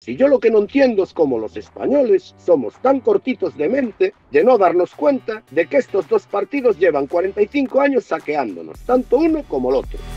Si yo lo que no entiendo es cómo los españoles somos tan cortitos de mente de no darnos cuenta de que estos dos partidos llevan 45 años saqueándonos, tanto uno como el otro.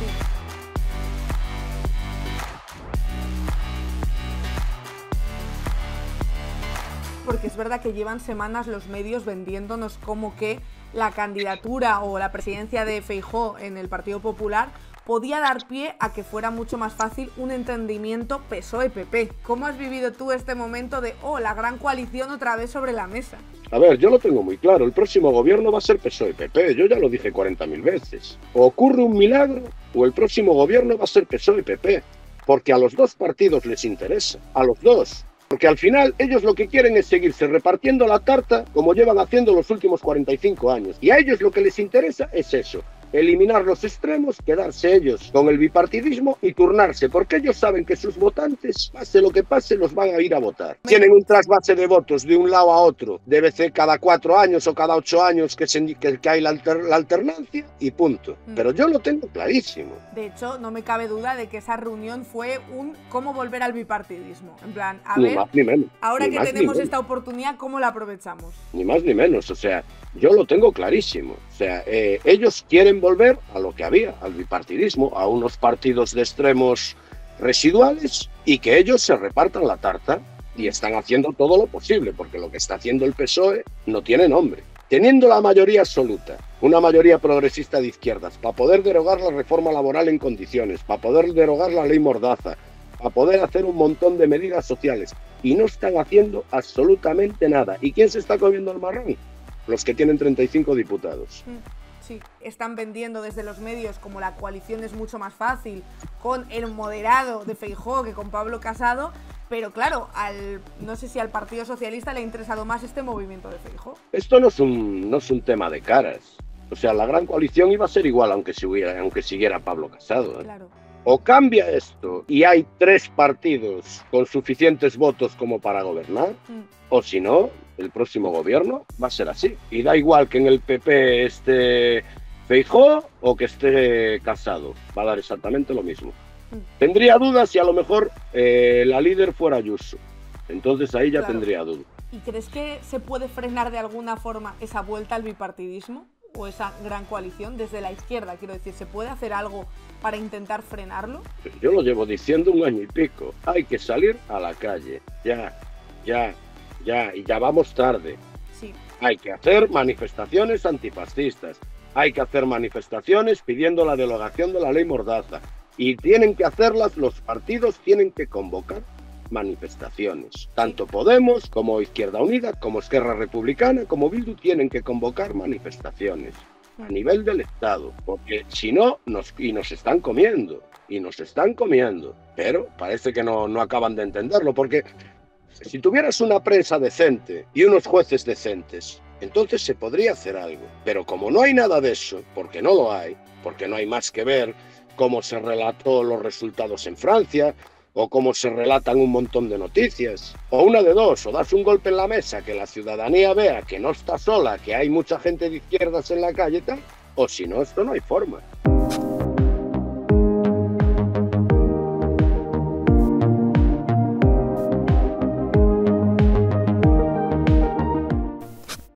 Porque es verdad que llevan semanas los medios vendiéndonos como que la candidatura o la presidencia de Feijóo en el Partido Popular podía dar pie a que fuera mucho más fácil un entendimiento PSOE-PP. ¿Cómo has vivido tú este momento de, la gran coalición otra vez sobre la mesa? A ver, yo lo tengo muy claro, el próximo gobierno va a ser PSOE-PP, yo ya lo dije 40.000 veces. O ocurre un milagro, o el próximo gobierno va a ser PSOE-PP, porque a los dos partidos les interesa, a los dos. Porque al final ellos lo que quieren es seguirse repartiendo la tarta como llevan haciendo los últimos 45 años. Y a ellos lo que les interesa es eso, eliminar los extremos, quedarse ellos con el bipartidismo y turnarse, porque ellos saben que sus votantes, pase lo que pase, los van a ir a votar. Tienen un trasvase de votos de un lado a otro, debe ser cada 4 años o cada 8 años que hay la alternancia y punto. Pero yo lo tengo clarísimo. De hecho, no me cabe duda de que esa reunión fue un cómo volver al bipartidismo. En plan, a ver, ni menos, ahora que tenemos esta oportunidad, ¿cómo la aprovechamos? Ni más ni menos, o sea, yo lo tengo clarísimo. O sea, ellos quieren volver a lo que había, al bipartidismo, a unos partidos de extremos residuales y que ellos se repartan la tarta y están haciendo todo lo posible, porque lo que está haciendo el PSOE no tiene nombre. Teniendo la mayoría absoluta, una mayoría progresista de izquierdas, para poder derogar la reforma laboral en condiciones, para poder derogar la ley Mordaza, para poder hacer un montón de medidas sociales, y no están haciendo absolutamente nada. ¿Y quién se está comiendo el marrón? Los que tienen 35 diputados. Sí, están vendiendo desde los medios como la coalición es mucho más fácil con el moderado de Feijóo que con Pablo Casado, pero claro, no sé si al Partido Socialista le ha interesado más este movimiento de Feijóo. Esto no es un tema de caras. O sea, la gran coalición iba a ser igual aunque siguiera Pablo Casado. Claro. O cambia esto y hay 3 partidos con suficientes votos como para gobernar, o si no, el próximo gobierno va a ser así. Y da igual que en el PP esté Feijóo o que esté Casado, va a dar exactamente lo mismo. Tendría dudas si a lo mejor la líder fuera Ayuso, entonces ahí ya tendría dudas. ¿Y crees que se puede frenar de alguna forma esa vuelta al bipartidismo? ¿O esa gran coalición desde la izquierda? Quiero decir, ¿se puede hacer algo para intentar frenarlo? Yo lo llevo diciendo 1 año y pico. Hay que salir a la calle. Ya. Y ya vamos tarde. Sí. Hay que hacer manifestaciones antifascistas. Hay que hacer manifestaciones pidiendo la derogación de la ley Mordaza. Y tienen que hacerlas, los partidos tienen que convocar manifestaciones. Tanto Podemos como Izquierda Unida, como Esquerra Republicana, como Bildu tienen que convocar manifestaciones a nivel del Estado, porque si no, nos están comiendo, pero parece que no acaban de entenderlo, porque si tuvieras una prensa decente y unos jueces decentes, entonces se podría hacer algo, pero como no hay nada de eso, porque no lo hay, porque no hay más que ver cómo se relató los resultados en Francia, o cómo se relatan un montón de noticias, o una de dos, o das un golpe en la mesa, que la ciudadanía vea que no está sola, que hay mucha gente de izquierdas en la calle, tal, o si no, esto no hay forma.